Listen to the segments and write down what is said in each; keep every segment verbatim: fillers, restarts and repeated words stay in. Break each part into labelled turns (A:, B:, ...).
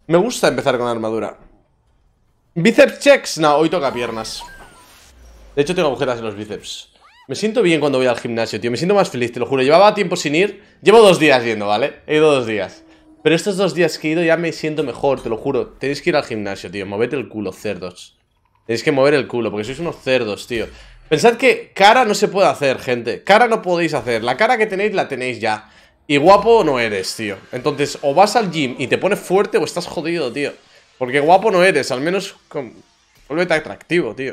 A: Me gusta empezar con armadura. Bíceps checks, no, hoy toca piernas. De hecho tengo agujetas en los bíceps. Me siento bien cuando voy al gimnasio, tío. Me siento más feliz, te lo juro. Llevaba tiempo sin ir. Llevo dos días yendo, ¿vale? He ido dos días. Pero estos dos días que he ido ya me siento mejor, te lo juro. Tenéis que ir al gimnasio, tío. Moved el culo, cerdos. Tenéis que mover el culo, porque sois unos cerdos, tío. Pensad que cara no se puede hacer, gente. Cara no podéis hacer. La cara que tenéis, la tenéis ya. Y guapo no eres, tío. Entonces, o vas al gym y te pones fuerte o estás jodido, tío. Porque guapo no eres. Al menos, con... vuélvete atractivo, tío.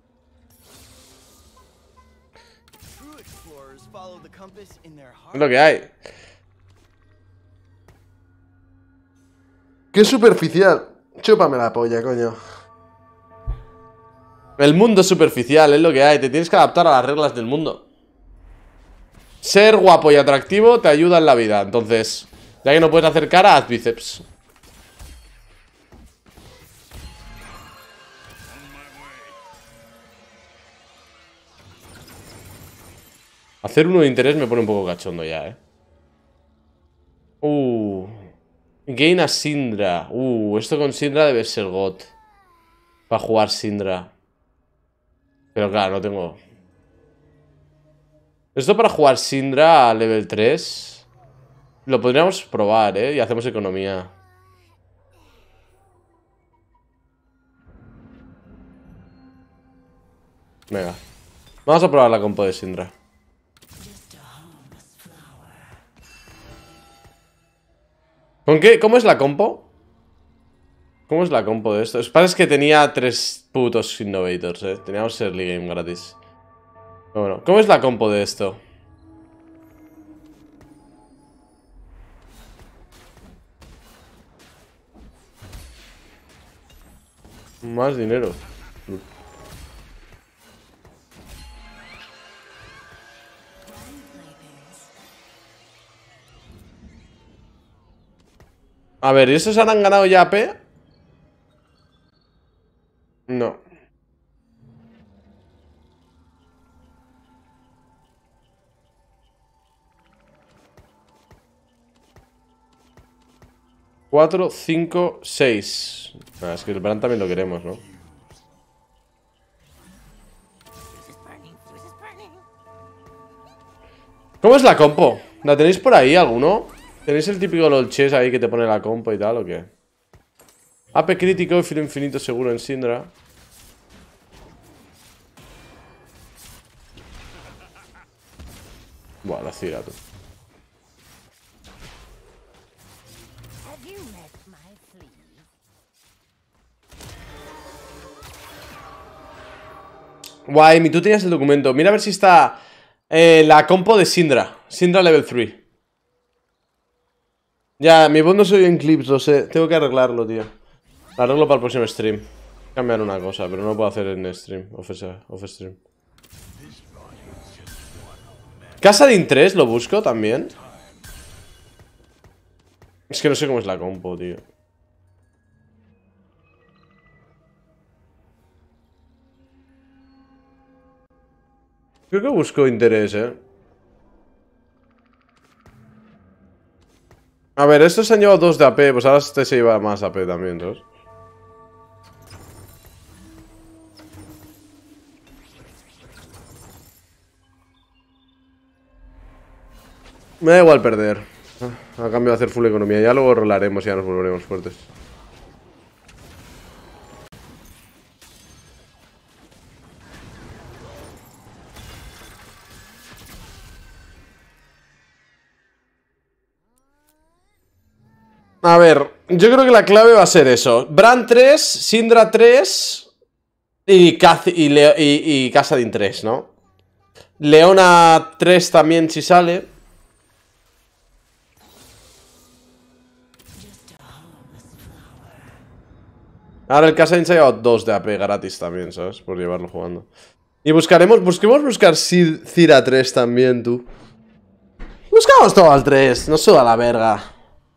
A: Es lo que hay. Qué superficial. Chúpame la polla, coño. El mundo es superficial, es lo que hay. Te tienes que adaptar a las reglas del mundo. Ser guapo y atractivo te ayuda en la vida. Entonces, ya que no puedes hacer cara, haz bíceps. Hacer uno de interés me pone un poco cachondo ya, eh. Uh. Gain a Syndra. Uh, esto con Syndra debe ser God. Para jugar Syndra. Pero claro, no tengo... Esto para jugar Syndra a level tres. Lo podríamos probar, eh. Y hacemos economía. Venga. Vamos a probar la compo de Syndra. ¿Con qué? ¿Cómo es la compo? ¿Cómo es la compo de esto? Parece que tenía tres putos innovators, eh. Teníamos early game gratis. Bueno, ¿cómo es la compo de esto? Más dinero. A ver, ¿y esos han ganado ya A P? No. Cuatro, cinco, seis. Ah, es que el Brand también lo queremos, ¿no? ¿Cómo es la compo? ¿La tenéis por ahí alguno? ¿Tenéis el típico LOL chess ahí que te pone la compo y tal o qué? A P crítico y filo infinito seguro en Syndra. Buah, la Cira, tú. Guay, mi tú tenías el documento. Mira a ver si está eh, la compo de Syndra. Syndra level tres. Ya, mi bot no se oye en clips, lo sé. Tengo que arreglarlo, tío. Lo arreglo para el próximo stream. Cambiar una cosa, pero no lo puedo hacer en stream. Off, off stream. Casadin tres lo busco también. Es que no sé cómo es la compo, tío. Creo que busco interés, eh. A ver, estos se han llevado dos de A P. Pues ahora este se lleva más A P también, ¿sabes? Me da igual perder. A cambio de hacer full economía. Ya luego rolaremos y ya nos volveremos fuertes. A ver, yo creo que la clave va a ser eso. Brand tres, Syndra tres y, y, Leo y, y Casadin tres, ¿no? Leona tres también si sale. Ahora el Casadin se ha llevado dos de A P gratis también, ¿sabes? Por llevarlo jugando. Y buscaremos, busquemos buscar Cira tres también, tú. Buscamos todo al tres, no suda la verga.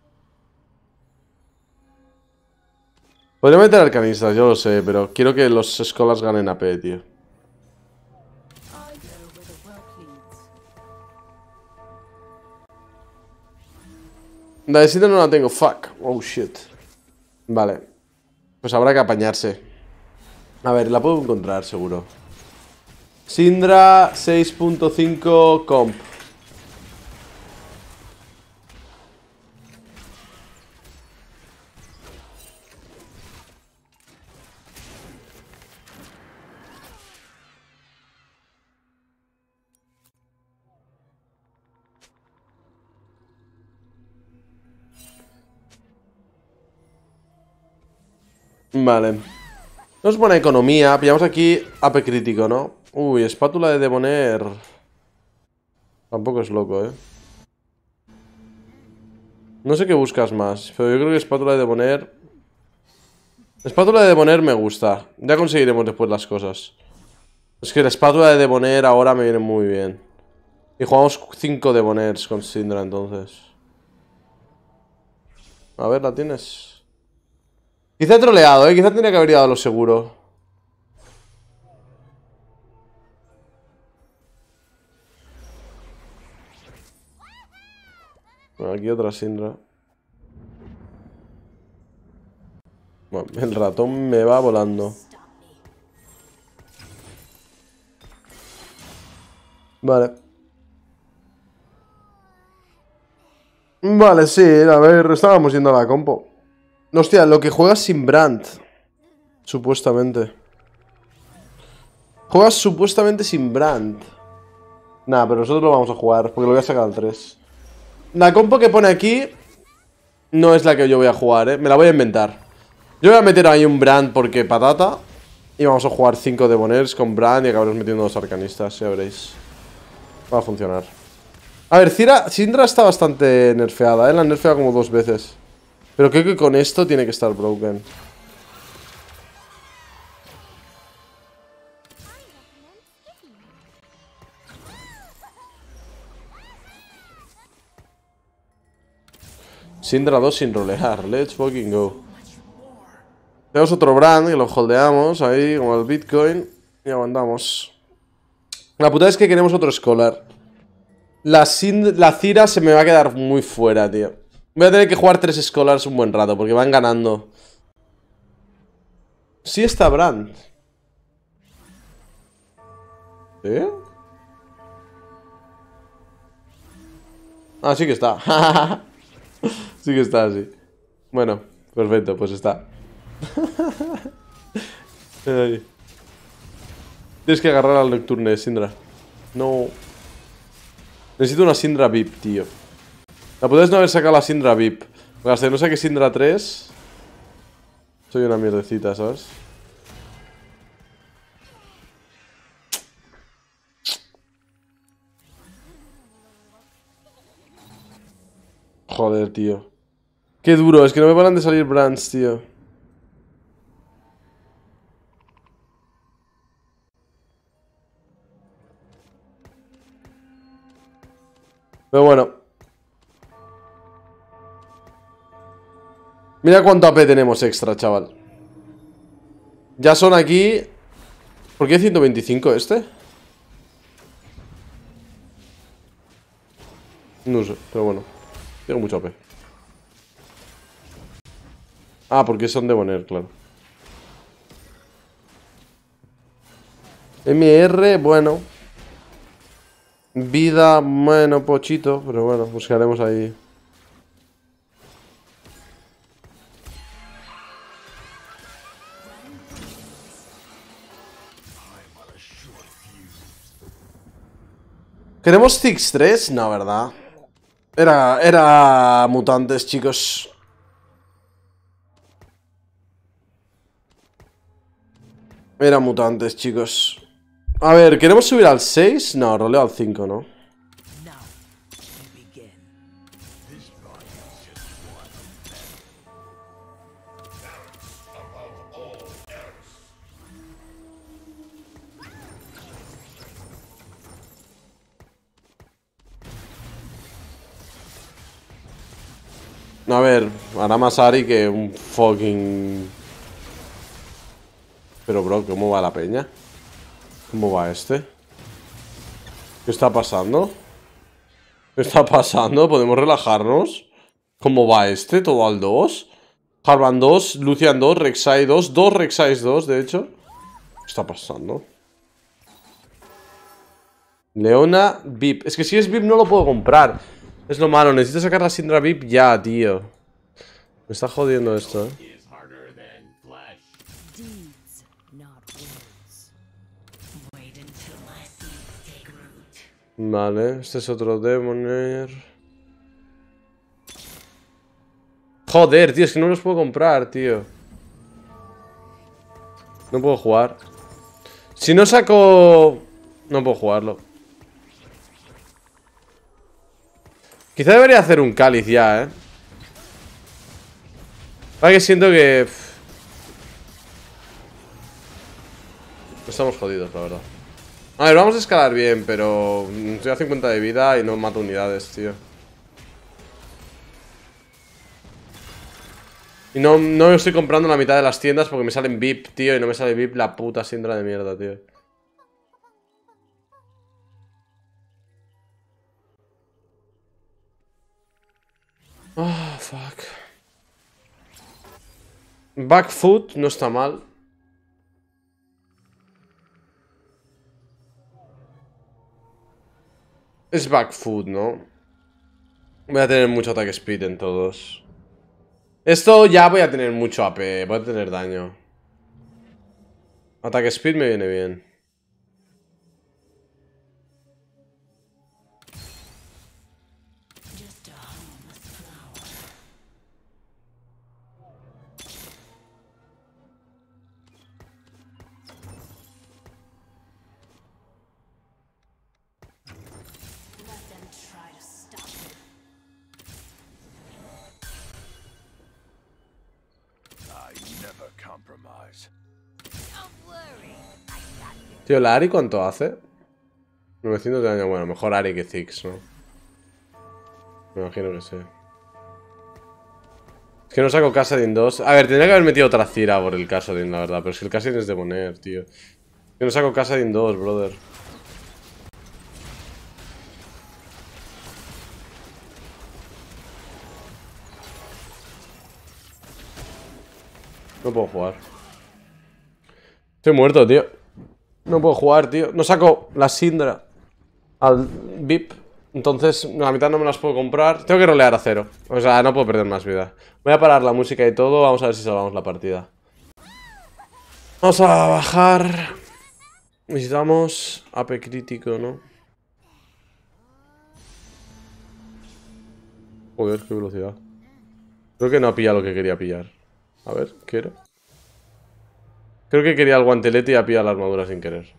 A: Podría meter arcanistas, yo lo sé, pero quiero que los Scholars ganen A P, tío. La de Syndra no la tengo, fuck. Oh shit. Vale. Pues habrá que apañarse. A ver, la puedo encontrar seguro. Syndra seis punto cinco comp. Vale. No es buena economía. Pillamos aquí A P crítico, ¿no? Uy, espátula de Debonair. Tampoco es loco, ¿eh? No sé qué buscas más, pero yo creo que espátula de Debonair... Espátula de Debonair me gusta. Ya conseguiremos después las cosas. Es que la espátula de Debonair ahora me viene muy bien. Y jugamos cinco Debonairs con Syndra entonces. A ver, ¿la tienes? Quizá he troleado, ¿eh? Quizá tenía que haber ido a lo seguro. Bueno, aquí otra Syndra. Bueno, el ratón me va volando. Vale. Vale, sí, a ver, estábamos yendo a la compo. Hostia, lo que juegas sin Brand. Supuestamente. Juegas supuestamente sin Brand. Nah, pero nosotros lo vamos a jugar, porque lo voy a sacar al tres. La compo que pone aquí no es la que yo voy a jugar, eh. Me la voy a inventar. Yo voy a meter ahí un Brand porque patata. Y vamos a jugar cinco Debonairs con Brand y acabaremos metiendo dos arcanistas, ya veréis. Va a funcionar. A ver, Cira, Syndra está bastante nerfeada, ¿eh? La han nerfeado como dos veces. Pero creo que con esto tiene que estar broken. Syndra dos sin rolear. Let's fucking go. Tenemos otro Brand y lo holdeamos ahí como el Bitcoin. Y aguantamos. La putada es que queremos otro Scholar. La, la Cira se me va a quedar muy fuera, tío. Voy a tener que jugar tres Scholars un buen rato porque van ganando. Sí está Brand. ¿Eh? Ah, sí que está. Sí que está, sí. Bueno, perfecto, pues está. Ay. Tienes que agarrar al Nocturne, Syndra. No. Necesito una Syndra V I P, tío. La puedes no haber sacado la Syndra V I P. Porque hasta que no saque Syndra tres soy una mierdecita, ¿sabes? Joder, tío. Qué duro, es que no me paran de salir brands, tío. Pero bueno. Mira cuánto A P tenemos extra, chaval. Ya son aquí... ¿Por qué ciento veinticinco este? No sé, pero bueno. Tengo mucho A P. Ah, porque son de poner, claro. M R, bueno. Vida, bueno, pochito. Pero bueno, buscaremos ahí. ¿Queremos Six tres? No, ¿verdad? Era, era mutantes, chicos. Era mutantes, chicos. A ver, ¿queremos subir al seis? No, roleo al cinco, ¿no? A ver, hará más Ari que un fucking... Pero bro, ¿cómo va la peña? ¿Cómo va este? ¿Qué está pasando? ¿Qué está pasando? ¿Podemos relajarnos? ¿Cómo va este? ¿Todo al dos? Harvan dos, Lucian dos, Rek'Sai dos, dos Rek'Sai dos, de hecho. ¿Qué está pasando? Leona, V I P. Es que si es V I P no lo puedo comprar. Es lo malo, necesito sacar la Syndra V I P ya, tío. Me está jodiendo esto, eh. Vale, este es otro Demonair. Joder, tío, es que no los puedo comprar, tío. No puedo jugar. Si no saco... No puedo jugarlo. Quizá debería hacer un cáliz ya, eh. Para que siento que... Estamos jodidos, la verdad. A ver, vamos a escalar bien, pero... Estoy a cincuenta de vida y no mato unidades, tío. Y no, no estoy comprando la mitad de las tiendas porque me salen V I P, tío. Y no me sale V I P la puta Syndra de mierda, tío. Ah, oh, fuck. Backfoot no está mal. Es backfoot, ¿no? Voy a tener mucho ataque speed en todos. Esto ya voy a tener mucho A P. Voy a tener daño. Ataque speed me viene bien. Tío, ¿la Ahri cuánto hace? novecientos de daño. Bueno, mejor Ahri que Ziggs, ¿no? Me imagino que sí. Es que no saco Kassadin dos. A ver, tendría que haber metido otra Cira por el Kassadin, la verdad. Pero es que el Kassadin es de poner, tío. Es que no saco Kassadin dos, brother. No puedo jugar. Estoy muerto, tío. No puedo jugar, tío. No saco la Syndra al V I P. Entonces, la mitad no me las puedo comprar. Tengo que rolear a cero. O sea, no puedo perder más vida. Voy a parar la música y todo. Vamos a ver si salvamos la partida. Vamos a bajar. Necesitamos A P crítico, ¿no? Joder, qué velocidad. Creo que no ha pillado lo que quería pillar. A ver, quiero. Creo que quería el guantelete y ha pillado la armadura sin querer.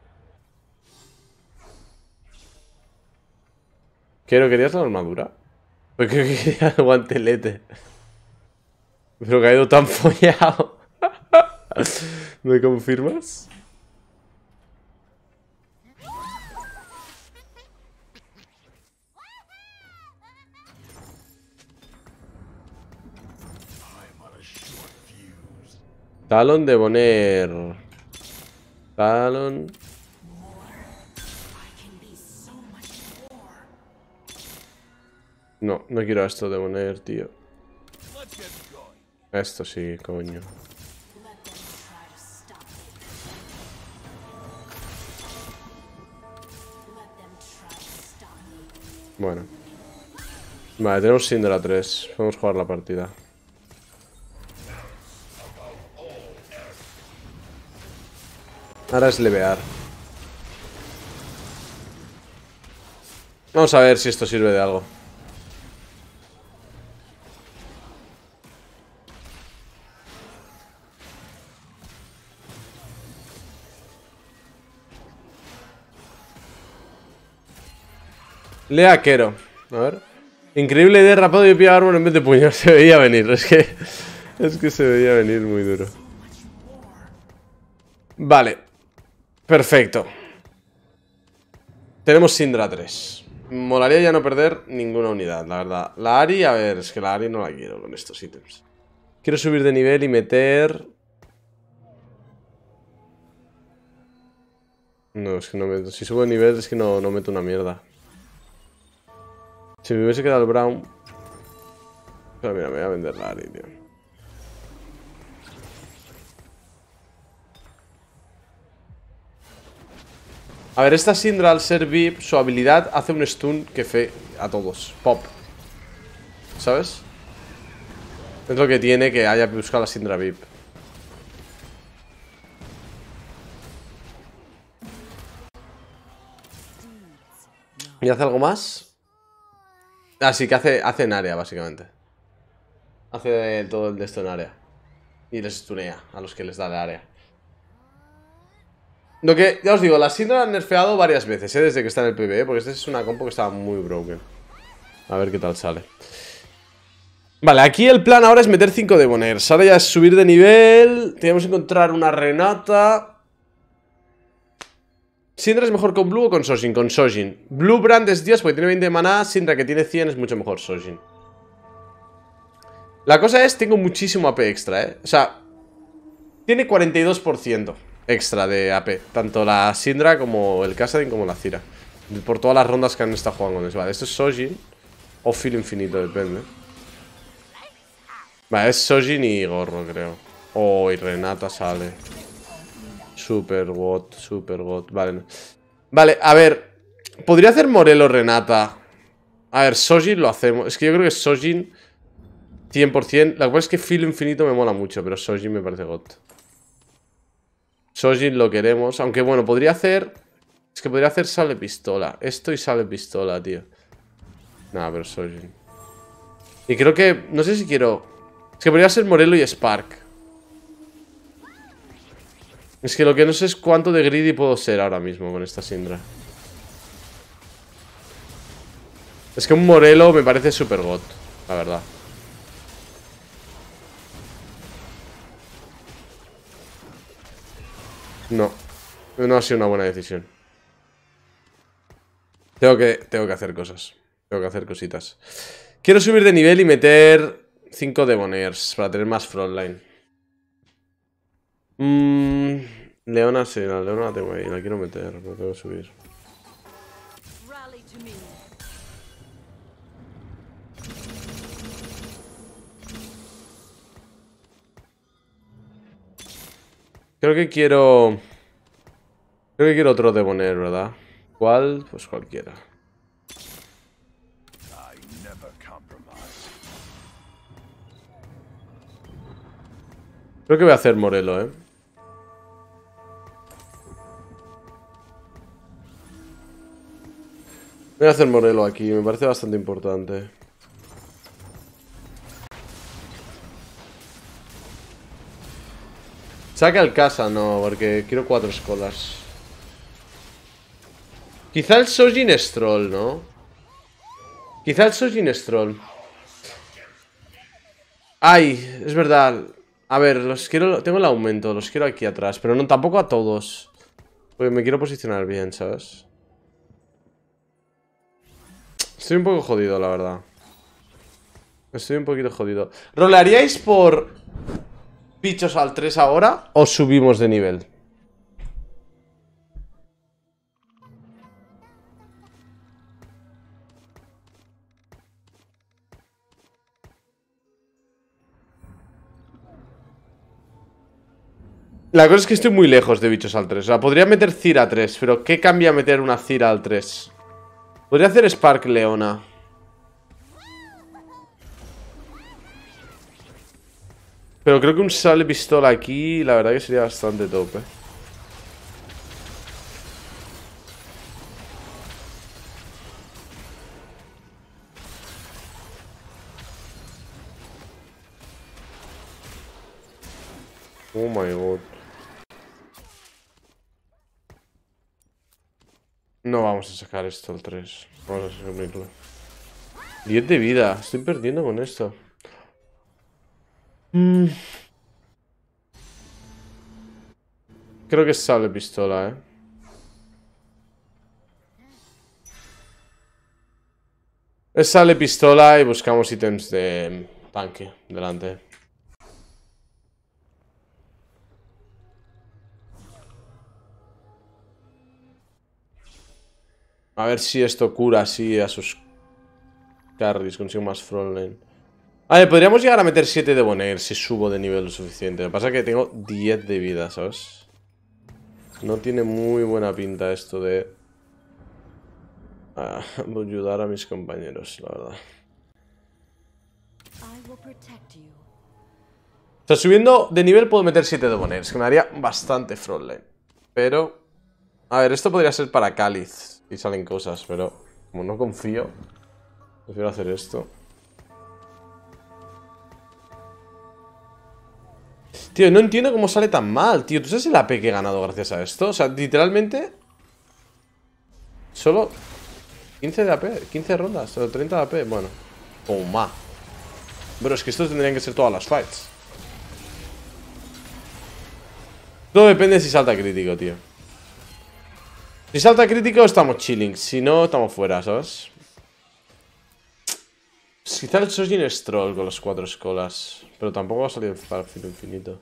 A: Quiero, ¿querías la armadura? Pues creo que quería el guantelete. Pero que ha ido tan follado. ¿Me confirmas? Talon de Boner. Talon. No, no quiero esto de Boner, tío. Esto sí, coño. Bueno. Vale, tenemos Syndra tres. Podemos jugar la partida. Ahora es levear. Vamos a ver si esto sirve de algo. Lea Quero. A ver. Increíble idea, rapado y pilla árbol en vez de puñal. Se veía venir. Es que. Es que se veía venir muy duro. Vale. Perfecto. Tenemos Syndra tres. Molaría ya no perder ninguna unidad, la verdad. La Ahri, a ver, es que la Ahri no la quiero con estos ítems. Quiero subir de nivel y meter... No, es que no meto. Si subo de nivel es que no, no meto una mierda. Si me hubiese quedado el Brown... Pero mira, me voy a vender la Ahri, tío. A ver, esta Syndra al ser V I P, su habilidad hace un stun que fe a todos. Pop. ¿Sabes? Es lo que tiene que haya buscado la Syndra V I P. ¿Y hace algo más? Ah, sí, que hace, hace en área, básicamente. Hace todo el de esto en área. Y les stunea a los que les da de área. Lo que, ya os digo, la Syndra la han nerfeado varias veces, ¿eh? Desde que está en el PvE, porque esta es una compo que estaba muy broken. A ver qué tal sale. Vale, aquí el plan ahora es meter cinco Debonairs. Ahora ya es subir de nivel. Tenemos que encontrar una Renata. ¿Syndra es mejor con Blue o con Sojin? Con Sojin. Blue Brand es Dios porque tiene veinte de maná. Syndra que tiene cien es mucho mejor Sojin. La cosa es, tengo muchísimo A P extra, ¿eh? O sea, tiene cuarenta y dos por ciento extra de A P. Tanto la Syndra como el Kassadin como la Zyra. Por todas las rondas que han estado jugando con eso. Vale, esto es Sojin. O Filo Infinito, depende. Vale, es Sojin y Gorro, creo. Oh, y Renata sale. Super God, Super God. Vale. Vale, a ver. Podría hacer Morelo Renata. A ver, Sojin lo hacemos. Es que yo creo que Sojin cien por cien. La cosa es que Filo Infinito me mola mucho, pero Sojin me parece God. Sojin lo queremos. Aunque bueno, podría hacer... Es que podría hacer Sale Pistola. Esto y Sale Pistola, tío. Nah, pero Sojin. Y creo que... No sé si quiero... Es que podría ser Morelo y Spark. Es que lo que no sé es cuánto de greedy puedo ser ahora mismo con esta Syndra. Es que un Morelo me parece super god, la verdad. No, no ha sido una buena decisión. Tengo que, tengo que hacer cosas. Tengo que hacer cositas. Quiero subir de nivel y meter cinco Debonairs para tener más frontline. Mmm... Leona sí, la Leona la tengo ahí, la quiero meter, la tengo que subir. Creo que quiero... Creo que quiero otro Debonair, ¿verdad? ¿Cuál? Pues cualquiera. Creo que voy a hacer Morelo, ¿eh? Voy a hacer Morelo aquí, me parece bastante importante. Saca el casa, no, porque quiero cuatro escolas. Quizá el Sojin es troll, ¿no? Quizá el Sojin es troll. Ay, es verdad. A ver, los quiero. Tengo el aumento, los quiero aquí atrás. Pero no, tampoco a todos. Porque me quiero posicionar bien, ¿sabes? Estoy un poco jodido, la verdad. Estoy un poquito jodido. ¿Rolearíais por bichos al tres ahora o subimos de nivel? La cosa es que estoy muy lejos de bichos al tres. O sea, podría meter Zyra tres, pero ¿qué cambia meter una Zyra al tres? Podría hacer Spark Leona. Pero creo que un Sale Pistola aquí, la verdad que sería bastante top, eh. Oh my god. No vamos a sacar esto al tres. Vamos a subirlo. diez de vida. Estoy perdiendo con esto. Mm. Creo que sale pistola, eh. Es sale pistola y buscamos ítems de tanque delante. A ver si esto cura así a sus carries, consigo más frontline. A ver, podríamos llegar a meter siete Debonair si subo de nivel lo suficiente. Lo que pasa es que tengo diez de vida, ¿sabes? No tiene muy buena pinta esto de ah, ayudar a mis compañeros, la verdad. O sea, subiendo de nivel puedo meter siete Debonaires, que me haría bastante frontline. Pero... A ver, esto podría ser para Cáliz, si salen cosas, pero como no confío, prefiero hacer esto. Tío, no entiendo cómo sale tan mal, tío. ¿Tú sabes el A P que he ganado gracias a esto? O sea, literalmente... Solo... quince de A P, quince rondas, o treinta de A P, bueno. Toma. Pero es que estos tendrían que ser todas las fights. Todo depende si salta crítico, tío. Si salta crítico estamos chilling, si no estamos fuera, ¿sabes? Pues quizá el Sojin es troll con los cuatro escolas, pero tampoco va a salir para el filo infinito.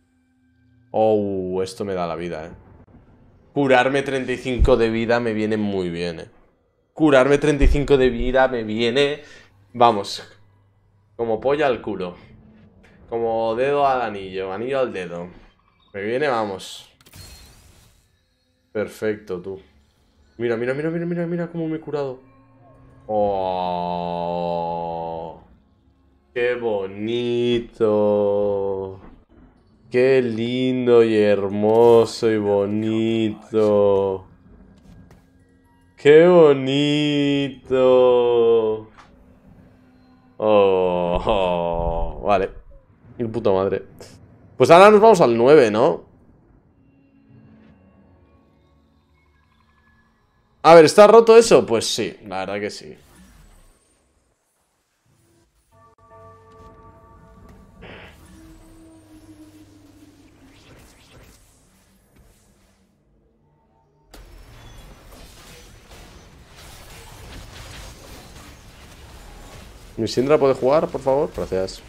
A: Oh, esto me da la vida, eh. Curarme treinta y cinco de vida me viene muy bien, eh. Curarme treinta y cinco de vida me viene... Vamos. Como polla al culo. Como dedo al anillo, anillo al dedo. Me viene, vamos. Perfecto, tú. Mira, mira, mira, mira, mira, mira cómo me he curado. Oh, qué bonito. Qué lindo y hermoso y bonito. Qué bonito. Oh, oh, vale. Mi puta madre. Pues ahora nos vamos al nueve, ¿no? A ver, ¿está roto eso? Pues sí, la verdad que sí. ¿Mi Syndra puede jugar, por favor? Gracias.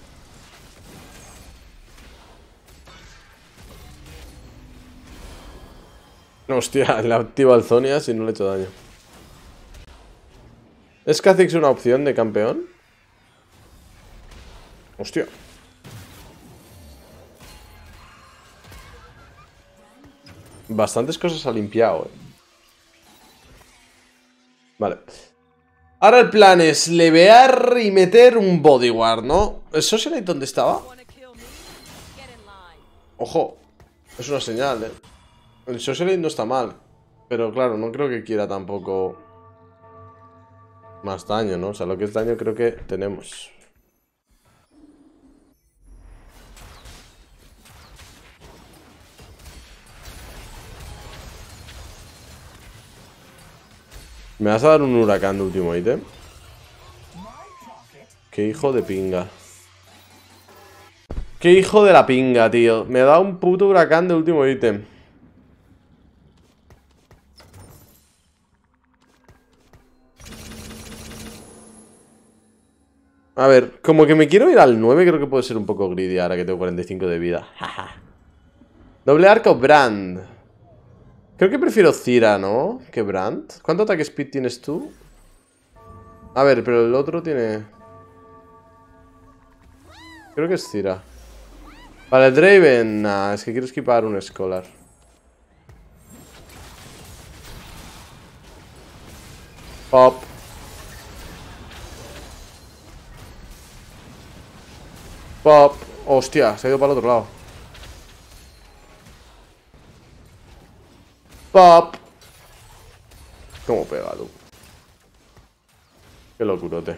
A: Hostia, le activa al Zhonya's y no le he hecho daño. ¿Es Kha'Zix una opción de campeón? Hostia. Bastantes cosas ha limpiado, eh. Vale. Ahora el plan es levear y meter un bodyguard, ¿no? ¿El Socialite dónde estaba? Ojo. Es una señal, eh. El Socialite no está mal. Pero claro, no creo que quiera tampoco más daño, ¿no? O sea, lo que es daño creo que tenemos. ¿Me vas a dar un huracán de último ítem? Qué hijo de pinga. Qué hijo de la pinga, tío. Me da un puto huracán de último ítem. A ver, como que me quiero ir al nueve, creo que puede ser un poco greedy ahora que tengo cuarenta y cinco de vida. Doble arco Brand. Creo que prefiero Cira, ¿no? Que Brand. ¿Cuánto ataque speed tienes tú? A ver, pero el otro tiene... Creo que es Cira. Vale, Draven. Nah, es que quiero esquipar un Scholar. Pop. Pop. Hostia, se ha ido para el otro lado. Pop. ¿Cómo pega, tú? Qué locurote.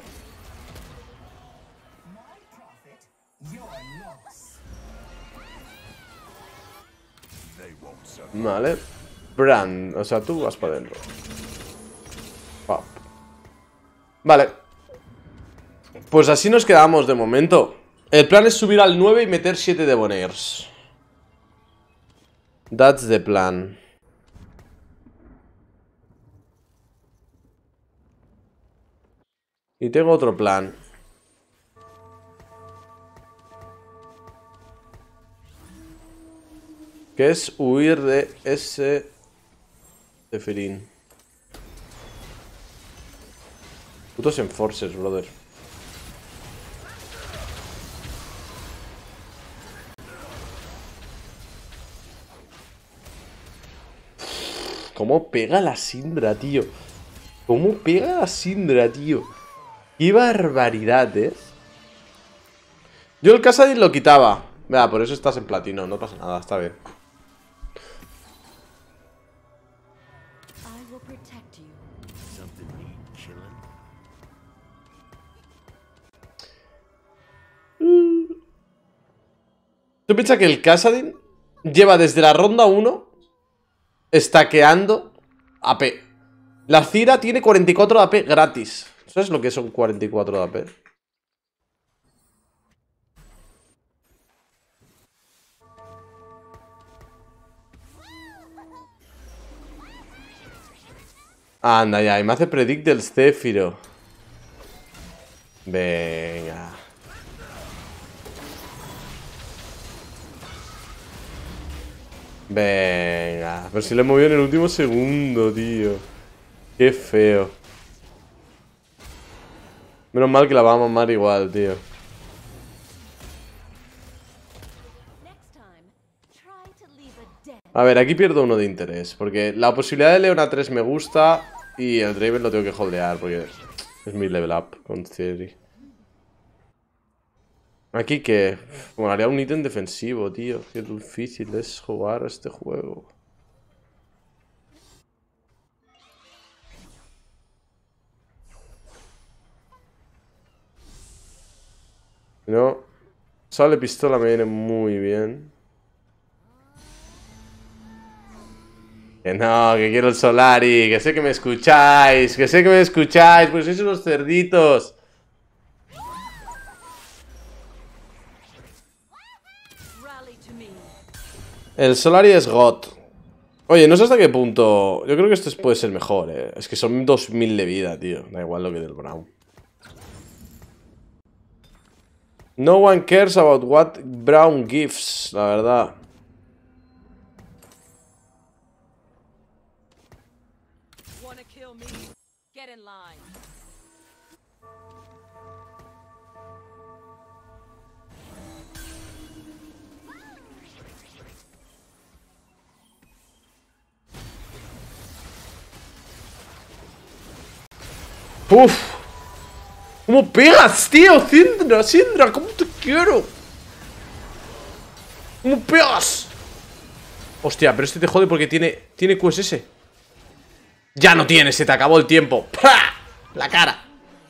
A: Vale. Brand. O sea, tú vas para adentro. Pop. Vale. Pues así nos quedamos de momento. El plan es subir al nueve y meter siete Debonaires. That's the plan. Y tengo otro plan. Que es huir de ese Zephyrin. Putos enforcers, brother. cómo pega la Syndra, tío. Cómo pega la Syndra, tío. Qué barbaridad, ¿eh? Yo el Kassadin lo quitaba. Vea, por eso estás en platino. No pasa nada, está bien. ¿Tú piensas que el Kassadin lleva desde la ronda uno stackeando A P? La Cira tiene cuarenta y cuatro de A P gratis. ¿Sabes lo que son cuarenta y cuatro de A P? Anda ya, y me hace predict del Zephyro. Venga. Venga. Pero si lo he movido en el último segundo, tío. Qué feo. Menos mal que la va a mamar igual, tío. A ver, aquí pierdo uno de interés. Porque la posibilidad de Leona tres me gusta. Y el Draven lo tengo que holdear. Porque es mi level up con Theory. Aquí que... Bueno, haría un ítem defensivo, tío. Qué difícil es jugar a este juego. No. Sale pistola me viene muy bien. Que no, que quiero el Solari. Que sé que me escucháis. Que sé que me escucháis. Pues sois unos cerditos. El Solari es God. Oye, no sé hasta qué punto. Yo creo que esto puede ser mejor, eh. Es que son dos mil de vida, tío. Da igual lo que del Braum. No one cares about what Braum gives, la verdad. Uf. ¿Cómo pegas, tío? Syndra, Syndra, ¿cómo te quiero? ¿Cómo pegas? Hostia, pero este te jode porque tiene Tiene Q S S. Ya no tiene, se te acabó el tiempo. ¡Pah! La cara.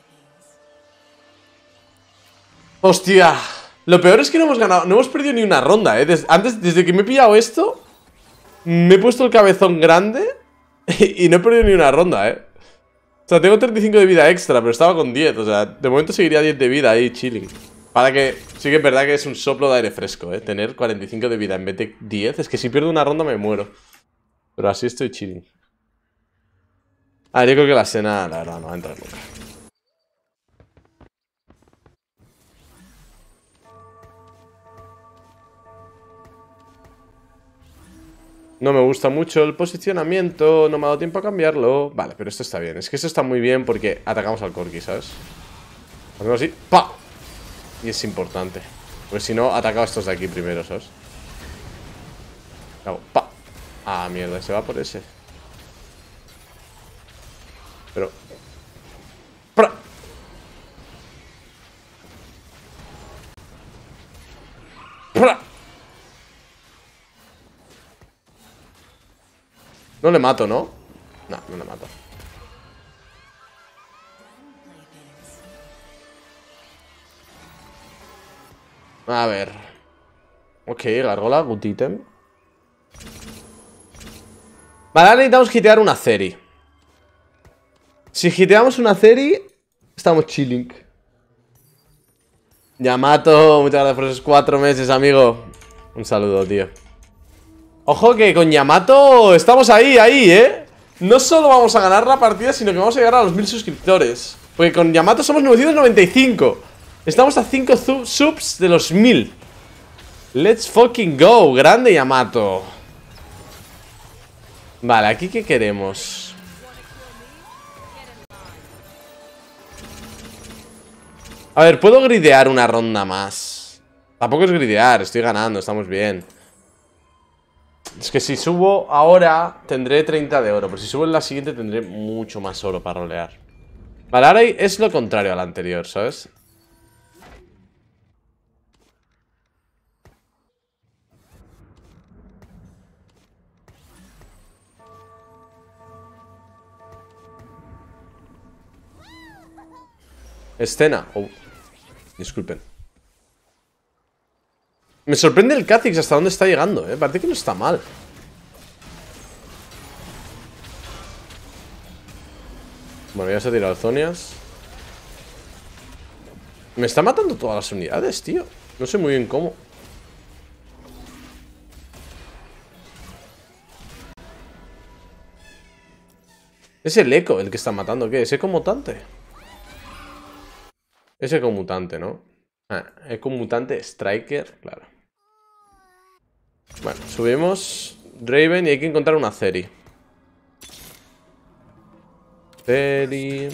A: Hostia. Lo peor es que no hemos ganado. No hemos perdido ni una ronda, eh Des Antes, desde que me he pillado esto, me he puesto el cabezón grande y, y no he perdido ni una ronda, eh O sea, tengo treinta y cinco de vida extra, pero estaba con diez. O sea, de momento seguiría diez de vida ahí, chilling. Para que... Sí que es verdad que es un soplo de aire fresco, eh tener cuarenta y cinco de vida en vez de diez. Es que si pierdo una ronda me muero. Pero así estoy chilling. Ah, yo creo que la escena, la verdad, no va a entrar nunca. No me gusta mucho el posicionamiento. No me ha dado tiempo a cambiarlo. Vale, pero esto está bien. Es que esto está muy bien porque atacamos al Corki, ¿sabes? Hacemos así. ¡Pa! Y es importante. Porque si no, atacaba a estos de aquí primero, ¿sabes? Hago ¡pa! Ah, mierda, se va por ese. Pero... ¡pra! ¡pra! No le mato, ¿no? No, no le mato. A ver. Ok, Gargola, good item. Vale, ahora necesitamos hitear una Ceri. Si hiteamos una Ceri, estamos chilling. Yamato, muchas gracias por esos cuatro meses, amigo. Un saludo, tío. Ojo que con Yamato estamos ahí, ahí, ¿eh? No solo vamos a ganar la partida, sino que vamos a llegar a los mil suscriptores. Porque con Yamato somos novecientos noventa y cinco. Estamos a cinco subs de los mil. Let's fucking go. Grande Yamato. Vale, ¿aquí qué queremos? A ver, puedo gridear una ronda más. Tampoco es gridear, estoy ganando, estamos bien. Es que si subo ahora tendré treinta de oro, pero si subo en la siguiente tendré mucho más oro para rolear. Vale, ahora es lo contrario al anterior, ¿sabes? Escena. Oh, disculpen. Me sorprende el Kha'Zix hasta dónde está llegando, eh. Parece que no está mal. Bueno, ya se ha tirado Zonias. Me está matando todas las unidades, tío. No sé muy bien cómo. Es el eco el que está matando. ¿Qué? ¿Es eco mutante? Es eco mutante, ¿no? Ah, eco mutante Striker, claro. Bueno, subimos Draven y hay que encontrar una Ceri. Ceri.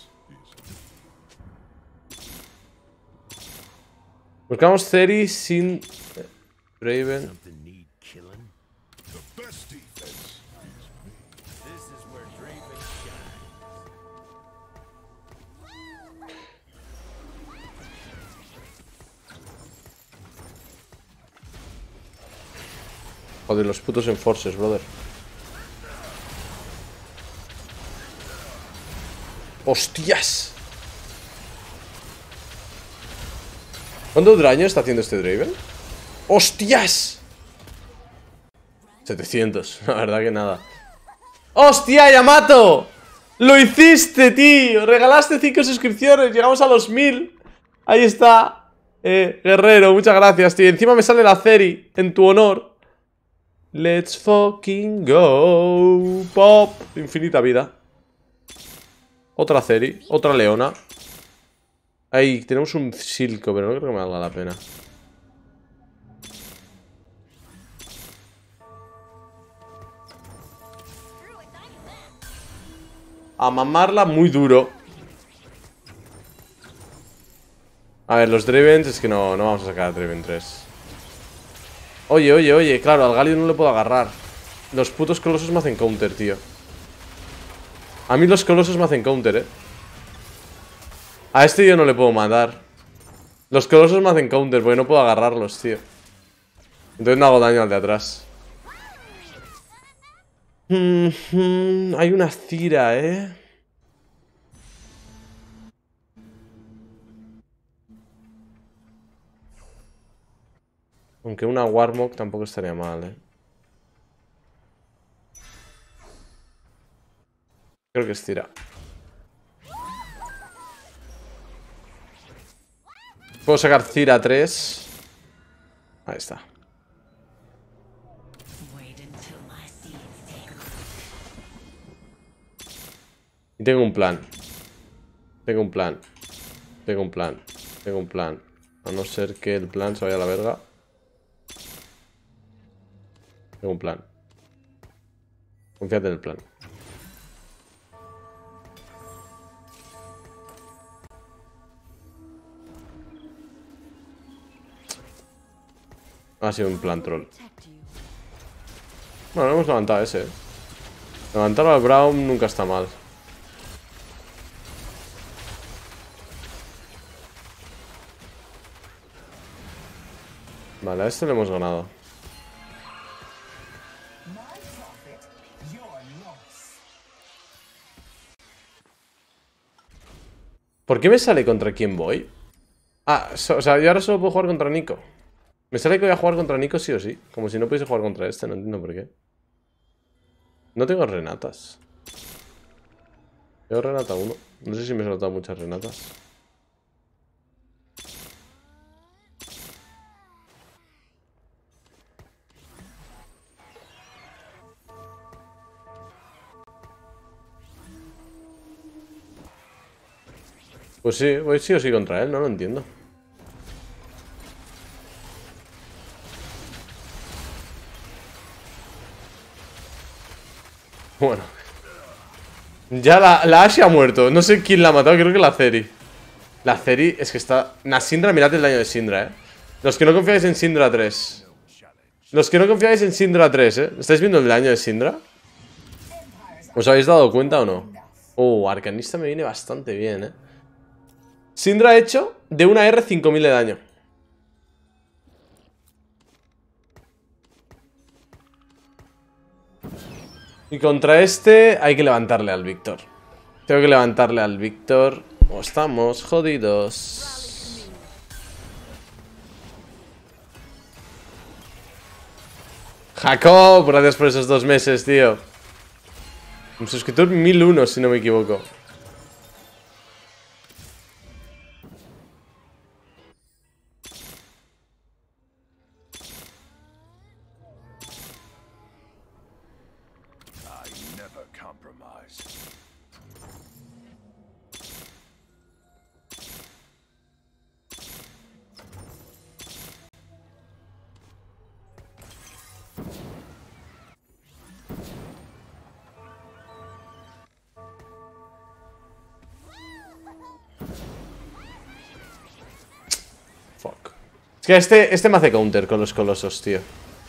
A: Buscamos Ceri sin Draven. Joder, los putos enforcers, brother. ¡Hostias! ¿Cuánto daño está haciendo este Draven? ¡Hostias! setecientos, la verdad que nada. ¡Hostia, Yamato! ¡Lo hiciste, tío! Regalaste cinco suscripciones, llegamos a los mil. Ahí está. Eh, guerrero, muchas gracias, tío. Encima me sale la Ceri en tu honor. Let's fucking go. Pop. Infinita vida. Otra Ceri. Otra Leona. Ahí, tenemos un Silco, pero no creo que me valga la pena. A mamarla muy duro. A ver, los Dravens es que no, no vamos a sacar a Draven tres. Oye, oye, oye, claro, al Galio no le puedo agarrar. Los putos colosos me hacen counter, tío. A mí los colosos me hacen counter, eh. A este yo no le puedo matar. Los colosos me hacen counter porque no puedo agarrarlos, tío. Entonces no hago daño al de atrás. Mm -hmm, hay una Cira, eh. Aunque una Warmog tampoco estaría mal, eh. Creo que es Cira. Puedo sacar Cira tres. Ahí está. Y tengo un plan. Tengo un plan. Tengo un plan. Tengo un plan. A no ser que el plan se vaya a la verga. Tengo un plan. Confíate en el plan. Ha sido un plan troll. Bueno, hemos levantado ese. Levantar al Braum nunca está mal. Vale, a este le hemos ganado. ¿Por qué me sale contra quién voy? Ah, so, o sea, yo ahora solo puedo jugar contra Nico. Me sale que voy a jugar contra Nico sí o sí. Como si no pudiese jugar contra este, no entiendo por qué. No tengo renatas. Tengo renata uno. No sé si me he soltado muchas renatas. Pues sí, voy sí o sí contra él, no lo entiendo. Bueno. Ya la, la Ashe ha muerto. No sé quién la ha matado, creo que la Ceri. La Ceri es que está... La Syndra, mirad el daño de Syndra, eh. Los que no confiáis en Syndra tres. Los que no confiáis en Syndra tres, ¿eh? ¿Estáis viendo el daño de Syndra? ¿Os habéis dado cuenta o no? Oh, Arcanista me viene bastante bien, ¿eh? Syndra ha hecho de una R cinco mil de daño. Y contra este hay que levantarle al Víctor. Tengo que levantarle al Víctor. O estamos jodidos. Jacob, gracias por esos dos meses, tío. Un suscriptor mil uno, si no me equivoco. Fuck. Es que este, este me hace counter con los colosos, tío.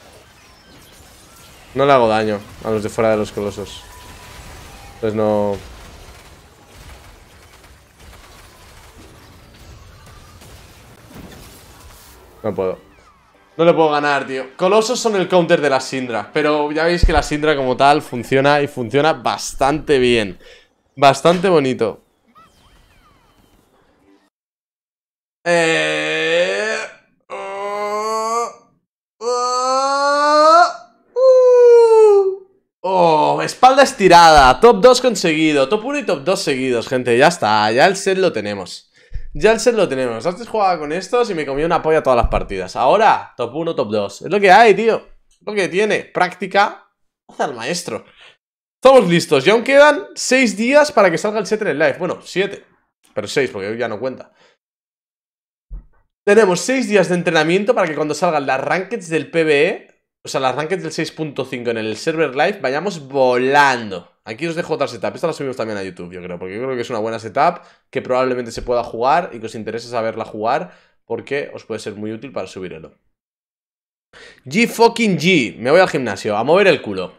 A: No le hago daño a los de fuera de los colosos. Pues no... No puedo. No le puedo ganar, tío. Colosos son el counter de la Syndra. Pero ya veis que la Syndra como tal funciona y funciona bastante bien. Bastante bonito. Eh... Oh... Oh... Uh... Oh, espalda estirada. Top dos conseguido. Top uno y top dos seguidos, gente. Ya está. Ya el set lo tenemos. Ya el set lo tenemos. Antes jugaba con estos y me comía una polla todas las partidas. Ahora, top uno, top dos. Es lo que hay, tío. Es lo que tiene. Práctica hace al maestro. Estamos listos. Y aún quedan seis días para que salga el set en el live. Bueno, siete. Pero seis, porque hoy ya no cuenta. Tenemos seis días de entrenamiento para que cuando salgan las rankeds del PvE, o sea, las rankeds del seis punto cinco en el server live, vayamos volando. Aquí os dejo otra setup. Esta la subimos también a YouTube, yo creo, porque yo creo que es una buena setup que probablemente se pueda jugar y que os interese saberla jugar porque os puede ser muy útil para subir elo. G fucking G. Me voy al gimnasio a mover el culo.